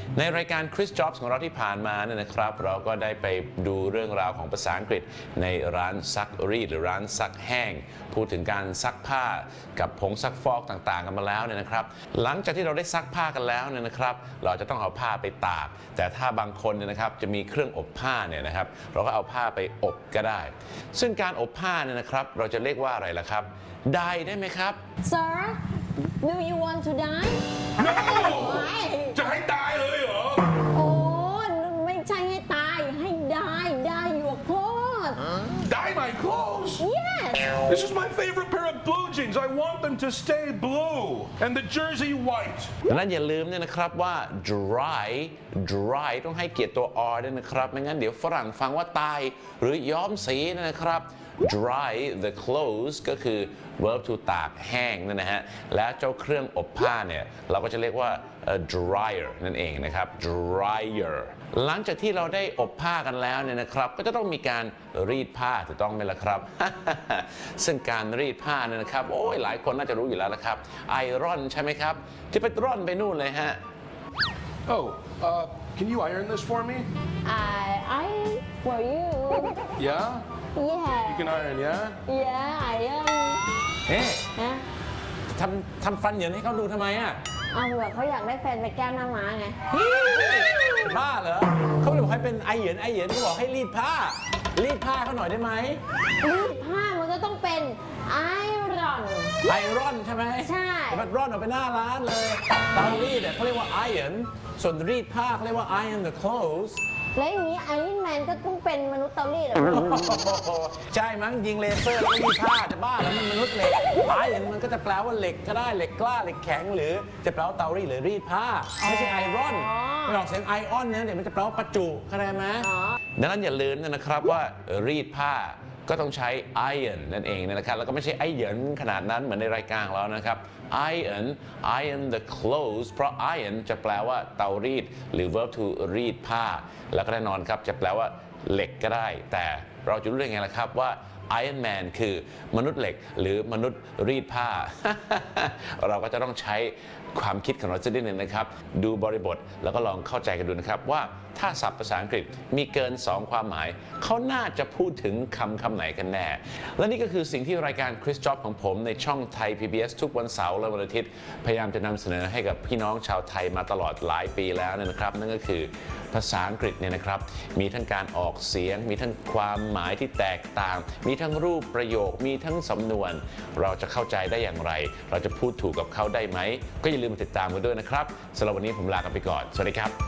ในรายการ Chris Jobs ของเราที่ผ่านมาเนี่ยนะครับเราก็ได้ไปดูเรื่องราวของภาษาอังกฤษในร้านซักรีดหรือร้านซักแห้งพูดถึงการซักผ้ากับผงซักฟอกต่างๆกันมาแล้วเนี่ยนะครับหลังจากที่เราได้ซักผ้ากันแล้วเนี่ยนะครับเราจะต้องเอาผ้าไปตากแต่ถ้าบางคนเนี่ยนะครับจะมีเครื่องอบผ้าเนี่ยนะครับเราก็เอาผ้าไปอบก็ได้ซึ่งการอบผ้าเนี่ยนะครับเราจะเรียกว่าอะไรล่ะครับได้ไหมครับ Sir do you want to die No จะให้ตายเลยเหรอโอ้ไม่ใช่ให้ตายให้ die your clothes Dye my clothes yes This is my favorite pair of blue jeans I want them to stay blue and the jersey white ดังนั้นอย่าลืมเนี่ยนะครับว่า dry ต้องให้เกียรติตัว r ด้วยนะครับไม่งั้นเดี๋ยวฝรั่งฟังว่าตายหรือย้อมสีนะครับ dry the clothes ก็คือ verb to ตากแห้งนั่นนะฮะและเจ้าเครื่องอบผ้าเนี่ยเราก็จะเรียกว่า dryer นั่นเองนะครับ dryer หลังจากที่เราได้อบผ้ากันแล้วเนี่ยนะครับก็จะต้องมีการรีดผ้าถูกต้องไหมล่ะครับ ซึ่งการรีดผ้าเนี่ยนะครับโอ้ยหลายคนน่าจะรู้อยู่แล้วนะครับไอรอนใช่ไหมครับที่ไปร่อนไปนู่นเลยฮะ Oh can you iron this for me I for you Yeah yeah You can iron yeah yeah I am เอ๊ะฮะทำฟันเหยินให้เขาดูทำไมอ่ะเอาเผื่อเขาอยากได้แฟนไปแก้มหน้าม้าไงบ้าเหรอเขาไม่ได้บอกให้เป็นไอเหยินเขาบอกให้รีดผ้าเขาหน่อยได้ไหมรีดผ้ามันก็ต้องเป็นไอรอนไอรอนใช่ไหมใช่มันร่อนออกไปหน้าร้านเลยเตารีดเนี่ยเขาเรียกว่า iron ส่วนรีดผ้าเขาเรียกว่า iron the clothes แล้วอย่างนี้ไอรอนแมนก็ต้องเป็นมนุษย์เตารีดเหรอใช่มั้งยิงเลเซอร์แล้วก็รีดผ้าจะบ้าแล้วมันมนุษย์เหล็ก iron มันก็จะแปลว่าเหล็กก็ได้เหล็กกล้าเหล็กแข็งหรือจะแปลว่าเตารีดหรือรีดผ้าไม่ใช่ไอรอนไม่ออกเสียงไอออนเนี่ยเดี๋ยวมันจะแปลว่าประจุเข้าใจไหมดังนั้นอย่าลืมนะครับว่ารีดผ้าก็ต้องใช้ iron นั่นเองนะครับแล้วก็ไม่ใช่ไอเหยินขนาดนั้นเหมือนในรายการเรานะครับ iron the clothes เพราะ iron จะแปลว่าเตารีดหรือ verb to รีดผ้าแล้วก็แน่นอนครับจะแปลว่าเหล็กก็ได้แต่เราจะรู้ได้ไงล่ะครับว่า Iron Man คือมนุษย์เหล็กหรือมนุษย์รีดผ้า เราก็จะต้องใช้ความคิดของเราสักนิดนึงนะครับดูบริบทแล้วก็ลองเข้าใจกันดูนะครับว่าถ้าศัพท์ภาษาอังกฤษมีเกิน2ความหมายเขาน่าจะพูดถึงคำไหนกันแน่และนี่ก็คือสิ่งที่รายการ Chris Job ของผมในช่องไทย PBS ทุกวันเสาร์และวันอาทิตย์พยายามจะนำเสนอให้กับพี่น้องชาวไทยมาตลอดหลายปีแล้วนะครับนั่นก็คือภาษาอังกฤษเนี่ยนะครับมีทั้งการออกเสียงมีทั้งความหมายที่แตกต่างมีทั้งรูปประโยคมีทั้งสำนวนเราจะเข้าใจได้อย่างไรเราจะพูดถูกกับเขาได้ไหมก็อย่าลืมติดตามกันด้วยนะครับสำหรับวันนี้ผมลากันไปก่อนสวัสดีครับ